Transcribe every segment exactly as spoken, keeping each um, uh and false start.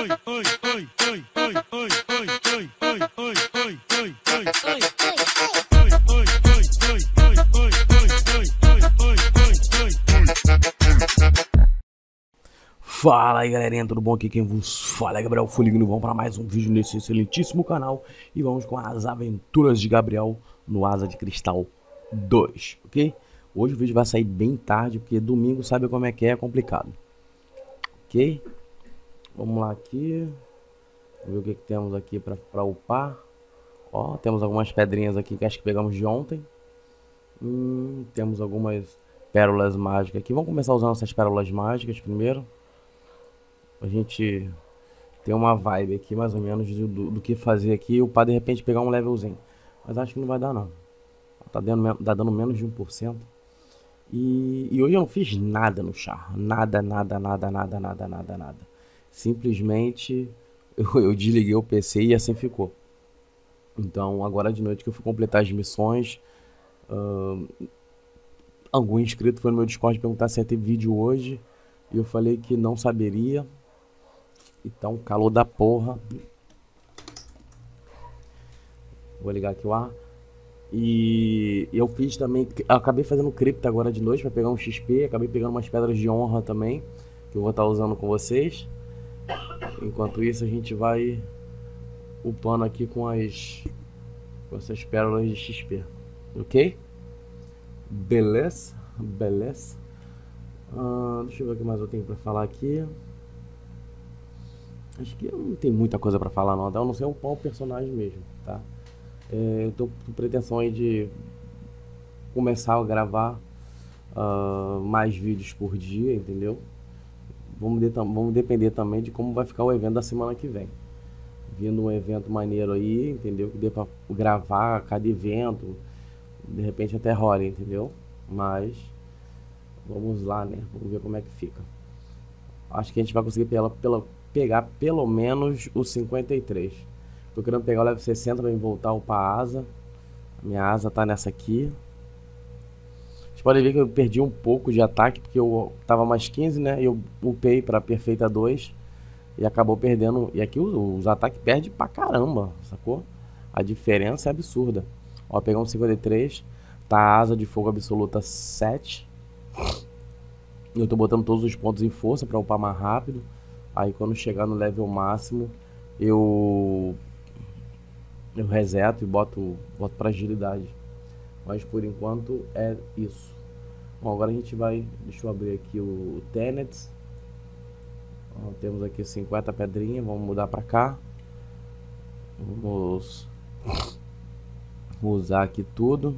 Fala aí galerinha, tudo bom? Aqui quem vos fala é Gabriel Fuligno. Vamos para mais um vídeo nesse excelentíssimo canal e vamos com as aventuras de Gabriel no Asa de Cristal dois, ok? Hoje o vídeo vai sair bem tarde porque domingo sabe como é que é, é complicado, ok? Vamos lá aqui, vamos ver o que, que temos aqui para upar. Ó, temos algumas pedrinhas aqui que acho que pegamos de ontem. Hum, temos algumas pérolas mágicas aqui. Vamos começar usando essas pérolas mágicas primeiro. A gente tem uma vibe aqui mais ou menos do, do, do que fazer aqui e upar de repente pegar um levelzinho. Mas acho que não vai dar não. Tá dando, tá dando menos de um por cento. E, e hoje eu não fiz nada no char. Nada, nada, nada, nada, nada, nada, nada. Simplesmente eu, eu desliguei o P C e assim ficou. Então agora de noite que eu fui completar as missões. Uh, algum inscrito foi no meu Discord perguntar se ia ter vídeo hoje. E eu falei que não saberia. Então, calor da porra. Vou ligar aqui o ar. E eu fiz também. Eu acabei fazendo cripta agora de noite para pegar um X P. Acabei pegando umas pedras de honra também, que eu vou estar usando com vocês. Enquanto isso, a gente vai upando aqui com as com essas pérolas de X P. Ok? Beleza? Beleza? Ah, deixa eu ver o que mais eu tenho para falar aqui. Acho que não tem muita coisa pra falar não, tá? Eu não sei upar o personagem mesmo, tá? É, eu tô com pretensão aí de começar a gravar uh, mais vídeos por dia, entendeu? Vamos, de, vamos depender também de como vai ficar o evento da semana que vem. Vindo um evento maneiro aí, entendeu? Que dê pra gravar cada evento, de repente até rola, entendeu? Mas vamos lá, né? Vamos ver como é que fica. Acho que a gente vai conseguir pela, pela pegar pelo menos o cinquenta e três. Tô querendo pegar o level sessenta para me voltar para a asa. A minha asa tá nessa aqui. Vocês podem ver que eu perdi um pouco de ataque porque eu tava mais quinze, né? E eu upei para perfeita dois e acabou perdendo. E aqui os, os ataques perdem pra caramba, sacou? A diferença é absurda. Ó, pegar um cinquenta e três. Tá a asa de fogo absoluta sete. Eu tô botando todos os pontos em força para upar mais rápido. Aí quando chegar no level máximo, eu eu reseto e boto, boto para agilidade. Mas por enquanto é isso. Bom, agora a gente vai, deixa eu abrir aqui o, o Tenets. Ó, temos aqui cinquenta pedrinhas, vamos mudar para cá. Vamos usar aqui tudo.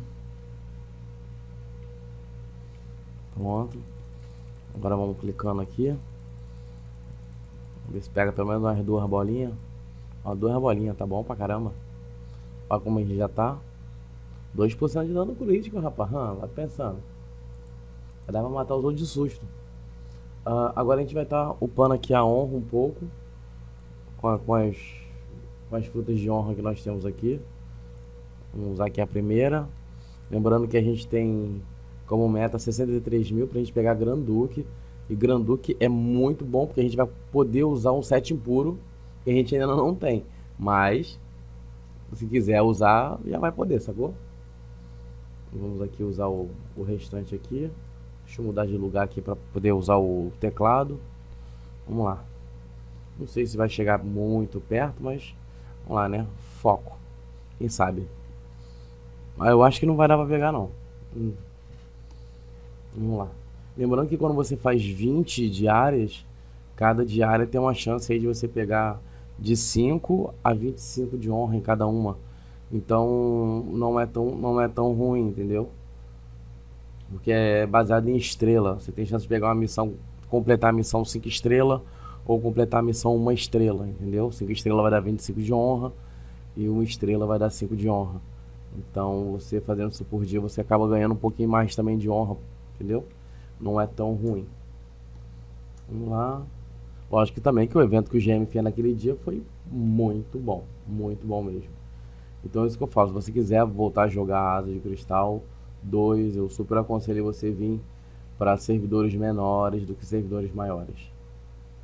Pronto. Agora vamos clicando aqui. Vamos ver se pega pelo menos umas duas bolinhas. Ó, duas bolinhas, tá bom pra caramba. Olha como a gente já tá. dois por cento de dano crítico, rapaz. Hum, vai pensando. Vai dar pra matar os outros de susto. Uh, agora a gente vai estar tá upando aqui a honra um pouco. Com, a, com, as, com as frutas de honra que nós temos aqui. Vamos usar aqui a primeira. Lembrando que a gente tem como meta sessenta e três mil pra gente pegar Granduque. E Granduque é muito bom porque a gente vai poder usar um set impuro que a gente ainda não tem. Mas, se quiser usar, já vai poder, sacou? Vamos aqui usar o, o restante aqui. Deixa eu mudar de lugar aqui para poder usar o teclado. Vamos lá. Não sei se vai chegar muito perto, mas vamos lá, né? Foco. Quem sabe? Mas eu acho que não vai dar para pegar, não. Hum. Vamos lá. Lembrando que quando você faz vinte diárias, cada diária tem uma chance aí de você pegar de cinco a vinte e cinco de honra em cada uma. Então não é tão, não é tão ruim, entendeu? Porque é baseado em estrela. Você tem chance de pegar uma missão, completar a missão cinco estrelas ou completar a missão uma estrela, entendeu? cinco estrelas vai dar vinte e cinco de honra e uma estrela vai dar cinco de honra. Então você fazendo isso por dia, você acaba ganhando um pouquinho mais também de honra, entendeu? Não é tão ruim. Vamos lá. Lógico que também que o evento que o G M fez naquele dia foi muito bom. Muito bom mesmo. Então é isso que eu falo. Se você quiser voltar a jogar Asa de Cristal dois, eu super aconselho você vir para servidores menores do que servidores maiores.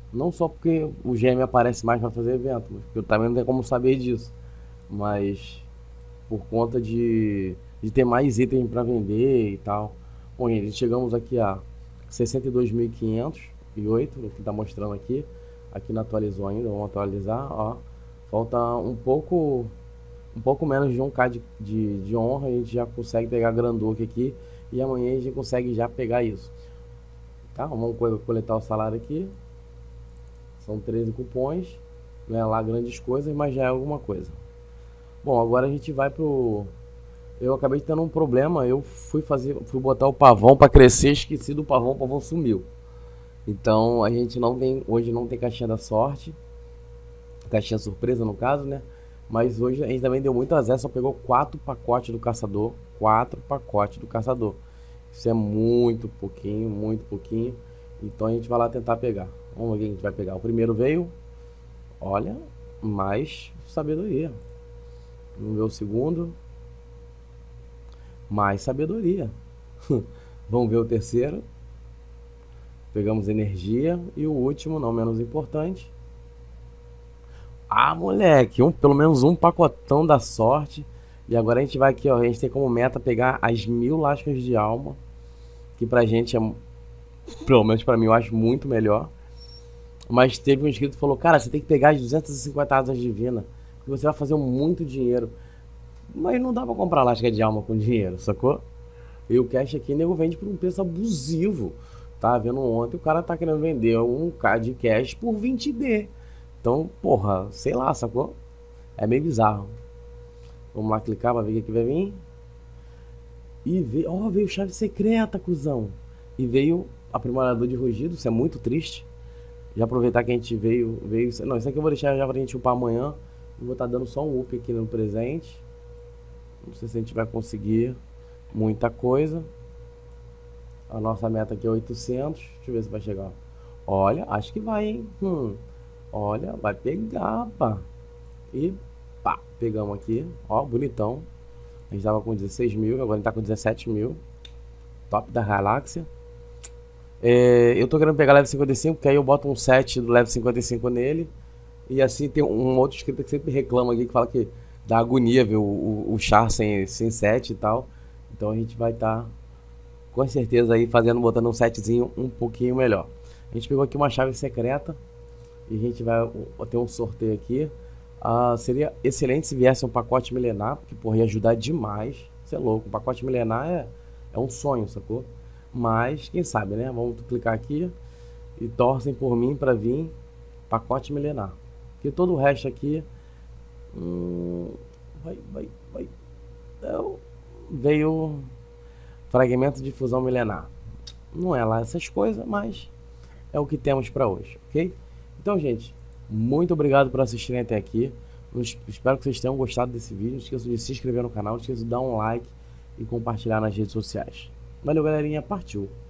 Não só porque o G M aparece mais para fazer evento, mas porque eu também não tenho como saber disso. Mas por conta de, de ter mais itens para vender e tal. Bom, gente, chegamos aqui a sessenta e dois mil e quinhentos e oito, o que está mostrando aqui. Aqui não atualizou ainda, vamos atualizar, ó. Falta um pouco, um pouco menos de um K de, de, de honra, a gente já consegue pegar Granduque aqui. E amanhã a gente consegue já pegar isso. Tá, vamos coletar o salário aqui. São treze cupons. Não é lá grandes coisas, mas já é alguma coisa. Bom, agora a gente vai pro... Eu acabei tendo um problema. Eu fui fazer, fui botar o pavão para crescer, esqueci do pavão, o pavão sumiu. Então a gente não tem, hoje não tem caixinha da sorte, caixinha surpresa no caso, né? Mas hoje a gente também deu muito azar, só pegou quatro pacotes do caçador, quatro pacotes do caçador. Isso é muito pouquinho, muito pouquinho. Então a gente vai lá tentar pegar. Vamos ver o que a gente vai pegar. O primeiro veio, olha, mais sabedoria. Vamos ver o segundo, mais sabedoria. Vamos ver o terceiro. Pegamos energia. E o último, não menos importante. Ah, moleque, um, pelo menos um pacotão da sorte. E agora a gente vai aqui, ó. A gente tem como meta pegar as mil lascas de alma. Que pra gente é, pelo menos pra mim, eu acho muito melhor. Mas teve um inscrito que falou: cara, você tem que pegar as duzentas e cinquenta asas divinas, que você vai fazer muito dinheiro. Mas não dá pra comprar lasca de alma com dinheiro, sacou? E o cash aqui, nego vende por um preço abusivo. Tá vendo ontem, o cara tá querendo vender um K de cash por vinte D. Então, porra, sei lá, sacou? É meio bizarro. Vamos lá clicar pra ver o que vai vir. E veio, ó, veio chave secreta, cuzão. E veio aprimorador de rugido, isso é muito triste. Já aproveitar que a gente veio, veio... Não, isso aqui eu vou deixar já pra gente upar amanhã. Eu vou estar dando só um up aqui no presente. Não sei se a gente vai conseguir muita coisa. A nossa meta aqui é oitocentos. Deixa eu ver se vai chegar. Olha, acho que vai, hein? Hum. Olha, vai pegar, pá. E pá, pegamos aqui. Ó, bonitão. A gente tava com dezesseis mil, agora a gente tá com dezessete mil. Top da galáxia. É, eu tô querendo pegar level cinquenta e cinco, porque aí eu boto um set do level cinquenta e cinco nele. E assim tem um outro inscrito que sempre reclama aqui, que fala que dá agonia ver o, o, o char sem, sem set e tal. Então a gente vai estar, tá, com certeza, aí fazendo, botando um setzinho um pouquinho melhor. A gente pegou aqui uma chave secreta. E a gente vai ter um sorteio aqui. Ah, seria excelente se viesse um pacote milenar, porque porra, ia ajudar demais. Você é louco, um pacote milenar é, é um sonho, sacou? Mas, quem sabe, né? Vamos clicar aqui e torcem por mim para vir pacote milenar. Porque todo o resto aqui hum, vai, vai, vai. Então, veio fragmento de fusão milenar. Não é lá essas coisas, mas é o que temos para hoje, ok? Então, gente, muito obrigado por assistirem até aqui. Eu espero que vocês tenham gostado desse vídeo. Não esqueça de se inscrever no canal, não esqueça de dar um like e compartilhar nas redes sociais. Valeu, galerinha. Partiu!